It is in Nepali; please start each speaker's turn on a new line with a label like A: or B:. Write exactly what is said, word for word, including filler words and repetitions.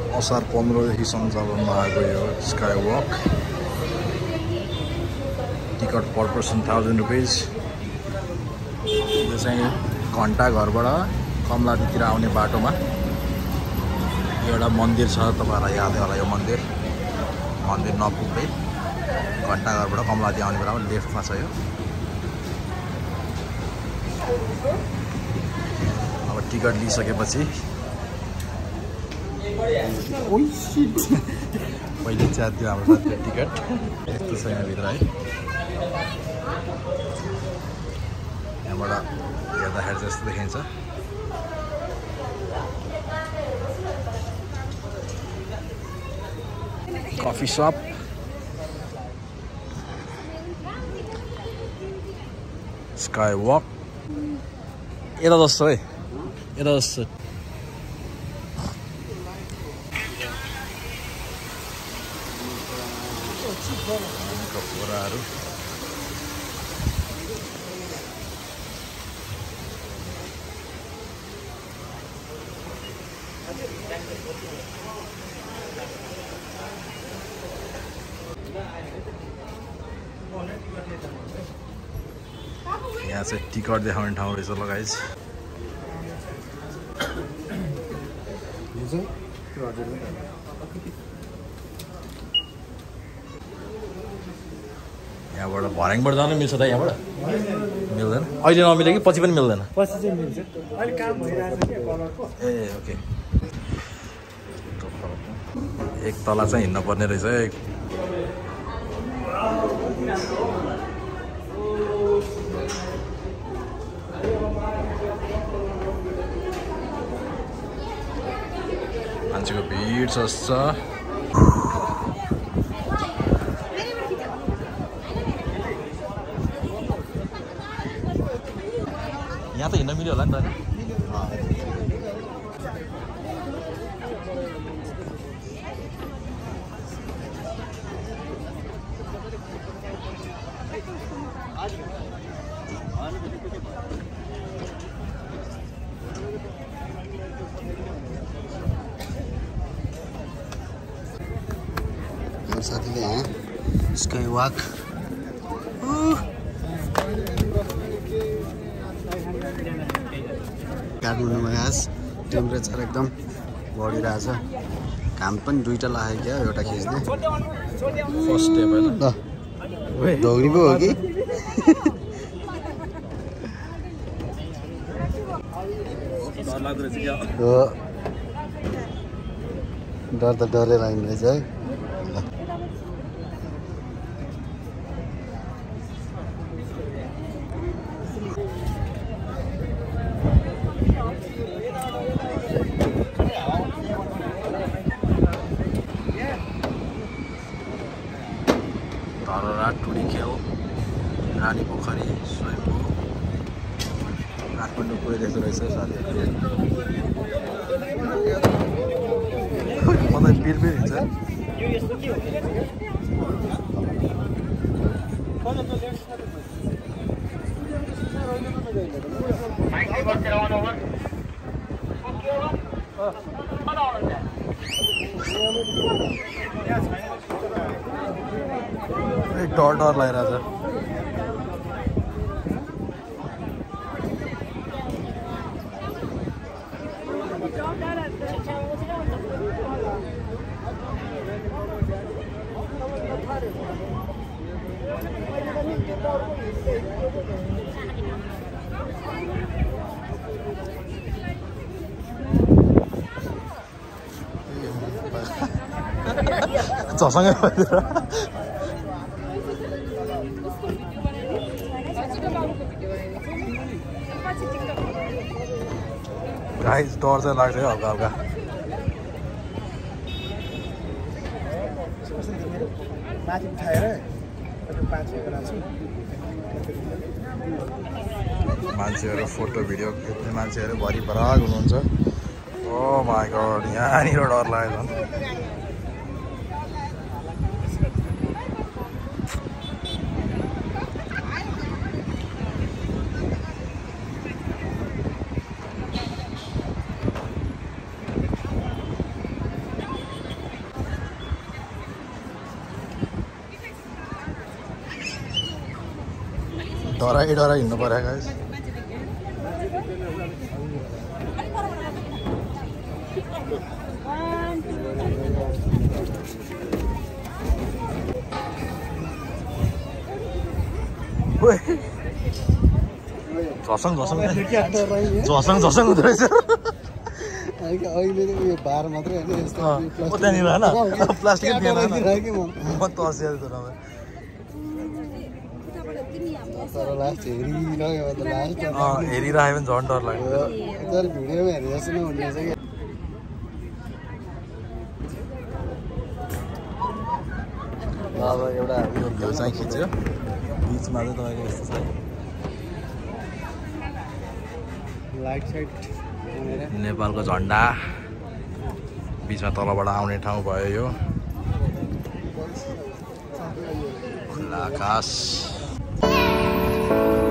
A: असार पन्ध्रदेखि सञ्चालनमा आएको यो sky walk ticket per person thousand rupees यो चाहिँ घन्टा घरबाट कमलादीतिर आउने बाटोमा एउटा मन्दिर छ तपाईहरुलाई यादै होला यो मन्दिर मन्दिर नपुग्दै घन्टा घरबाट कमलादी आउने बेलामा लेफ्टमा छ यो अब टिकट लिइसकेपछि ओइ शिट पहिले च्यात्यो हाम्रो साथीको टिकट यस्तो छ यहाँ भित्र है यहाँबाट हेर्दाखेरि जस्तो देखिन्छ कफी शप स्काई वक यता जस्तो है यता जस्तो कपडाहरू यहाँ चाहिँ टिकट देखाउने ठाउँ रहेछ ल गाइज यहाँबाट भर्याङबाट जानु मिल्छ त यहाँबाट मिल्दैन अहिले नमिले कि पछि पनि मिल्दैन
B: पछि चाहिँ मिल्छ अहिले काम भइरहेछ के कलरको
A: ए ओके एक तला चाहिँ हिँड्न पर्ने रहेछ एक मान्छेको भिड छ यहाँ त हिँड्न मिल्यो होला नि त
C: साथीले यहाँ स्काई वक काठमाडौँमा आज टेम्परेचर एकदम बढिरहेछ घाम पनि दुईटा लाग्यो क्या एउटा खिच्ने
A: फर्स्ट स्टेप होइन
C: ल दौडी पो हो कि डर त डरै लाग्ने रहेछ है
A: टुडी खेल रानी पोखरी स्वयम्भू काठमाडौँ पुगेको रहेछ साथीहरू मलाई बिर बिर हुन्छ डर डर लागिरहेछ 저상해 보이더라. गाइस डर चाहिँ लाग्छ है हल्का हल्का
B: माथि उठाएर पाँचवटा राख्छु
A: मान्छेहरू फोटो भिडियो खिच्ने मान्छेहरू भरिपराग हुनुहुन्छ ओ माय गॉड यहाँनिर डर लाग्यो झन् डराइ डराइ हिँड्नु पर्यो गाइस झसङ झसङ झसङ झसङ हुँदो रहेछ
C: अहिले त उयो बार मात्रै होइन यस्तो
A: त्यहाँनिर होइन प्लास्टिक म त हँसिया
C: तर लास्ट हेरिरह्यो त लास्ट
A: हेरिरह्यो भने झन् डर लाग्यो
C: तर भिडियोमा हेरे जस्तो नै हुने छ कि अब एउटा
A: यो चाहिँ खिच्यो बिचमा चाहिँ तपाईँको यस्तो छ
C: लाइट साइड
A: नेपालको झन्डा बिचमा तलबाट आउने ठाउँ भयो यो खुल्ला आकाश